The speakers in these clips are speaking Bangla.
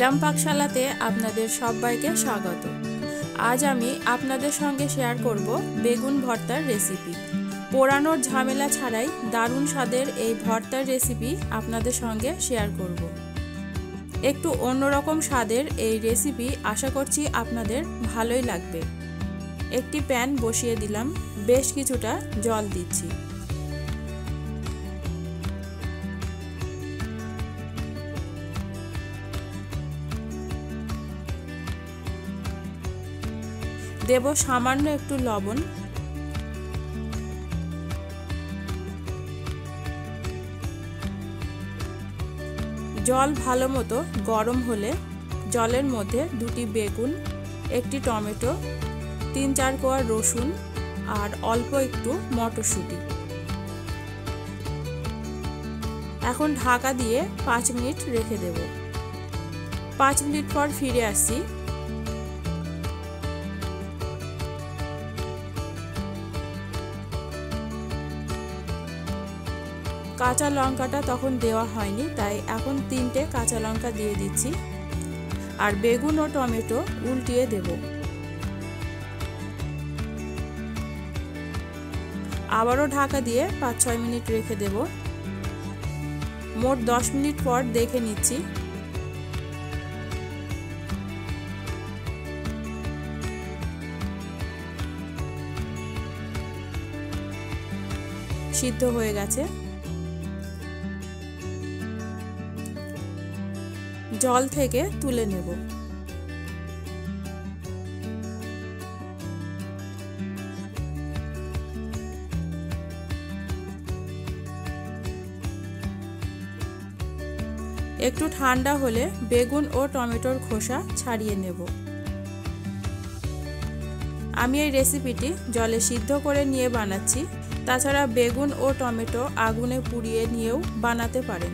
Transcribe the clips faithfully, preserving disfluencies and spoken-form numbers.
গ্রাম পাকশালাতে আপনাদের সবাইকে স্বাগত। আজ আমি আপনাদের সঙ্গে শেয়ার করব বেগুন ভর্তার রেসিপি। পোড়ানোর ঝামেলা ছাড়াই দারুণ স্বাদের এই ভর্তার রেসিপি আপনাদের সঙ্গে শেয়ার করব। একটু অন্যরকম স্বাদের এই রেসিপি আশা করছি আপনাদের ভালোই লাগবে। একটি প্যান বসিয়ে দিলাম, বেশ কিছুটা জল দিচ্ছি। দেব সামান্য একটু লবণ। জল ভালো মতো গরম হলে জলের মধ্যে দুটি বেগুন, একটি টমেটো, তিন চার কোয়া রসুন আর অল্প একটু মটরশুঁটি। এখন ঢাকা দিয়ে পাঁচ মিনিট রেখে দেব। পাঁচ মিনিট পর ফিরে আসছি। কাঁচা লঙ্কাটা তখন দেওয়া হয়নি, তাই এখন তিনটে কাঁচা লঙ্কা দিয়ে দিচ্ছি আর বেগুন ও টমেটো উল্টিয়ে দেব। আবারও ঢাকা দিয়ে পাঁচ ছয় মিনিট রেখে দেব। মোট দশ মিনিট পর দেখে নিচ্ছি। সিদ্ধ হয়ে গেছে। জল থেকে তুলে নেব। একটু ঠান্ডা হলে বেগুন ও টমেটোর খোসা ছাড়িয়ে নেব। আমি এই রেসিপিটি জলে সিদ্ধ করে নিয়ে বানাচ্ছি। তাছাড়া বেগুন ও টমেটো আগুনে পুড়িয়ে নিয়েও বানাতে পারেন।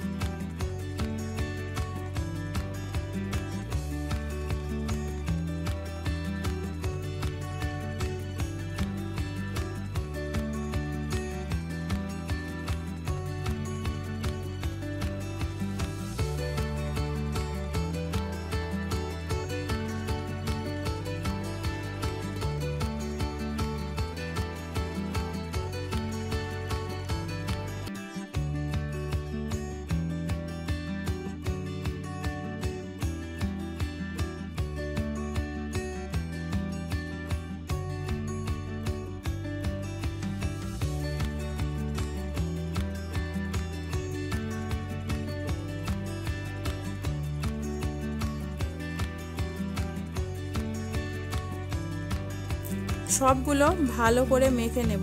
সবগুলো ভালো করে মেখে নেব।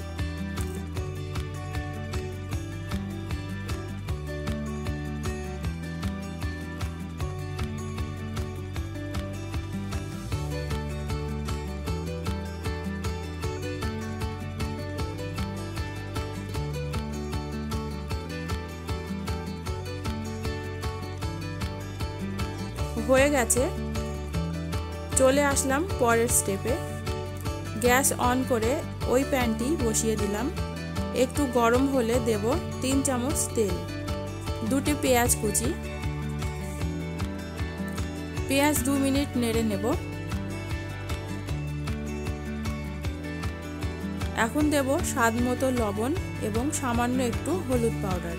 হয়ে গেছে। চলে আসলাম পরের স্টেপে। গ্যাস অন করে ওই প্যানটি বসিয়ে দিলাম। একটু গরম হলে দেব তিন চামচ তেল, দুটি পেঁয়াজ কুচি। পেঁয়াজ দু মিনিট নেড়ে নেব। এখন দেব স্বাদ মতো লবণ এবং সামান্য একটু হলুদ পাউডার।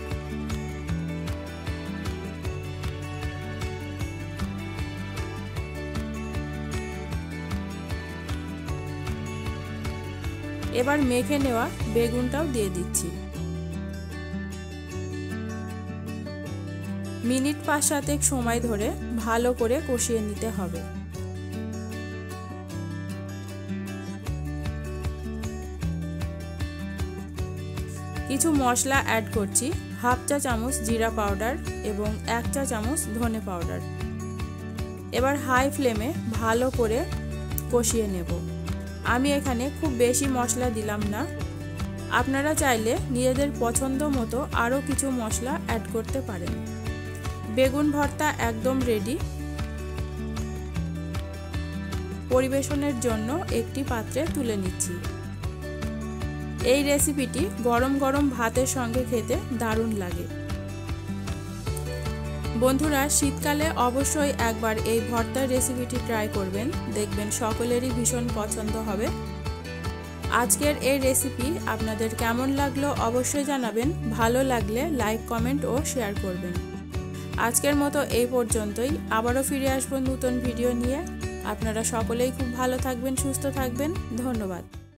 এবার মেখে নেওয়া বেগুনটাও দিয়ে দিচ্ছি। মিনিট পাঁচ সাতেক সময় ধরে ভালো করে কষিয়ে নিতে হবে। কিছু মশলা অ্যাড করছি। হাফ চা চামচ জিরা পাউডার এবং এক চা চামচ ধনে পাউডার। এবার হাই ফ্লেমে ভালো করে কষিয়ে নেব। আমি এখানে খুব বেশি মশলা দিলাম না। আপনারা চাইলে নিজেদের পছন্দ মতো আরও কিছু মশলা অ্যাড করতে পারেন। বেগুন ভর্তা একদম রেডি। পরিবেশনের জন্য একটি পাত্রে তুলে নিচ্ছি। এই রেসিপিটি গরম গরম ভাতের সঙ্গে খেতে দারুণ লাগে। বন্ধুরা, শীতকালে অবশ্যই একবার এই ভর্তার রেসিপিটি ট্রাই করবেন, দেখবেন সকলেরই ভীষণ পছন্দ হবে। আজকের এই রেসিপি আপনাদের কেমন লাগলো অবশ্যই জানাবেন। ভালো লাগলে লাইক, কমেন্ট ও শেয়ার করবেন। আজকের মতো এই পর্যন্তই। আবারও ফিরে আসবো নতুন ভিডিও নিয়ে। আপনারা সকলেই খুব ভালো থাকবেন, সুস্থ থাকবেন। ধন্যবাদ।